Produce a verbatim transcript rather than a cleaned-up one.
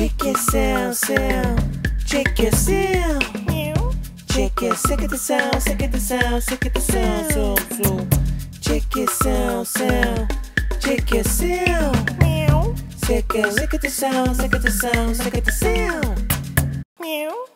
Check your sound, sound. Check your sound. Check your, check the sound, check the sound, check the sound, so, so. Check your sound, sound. Check your sound. Check it, check the sound, check the sound, check the sound. Meow.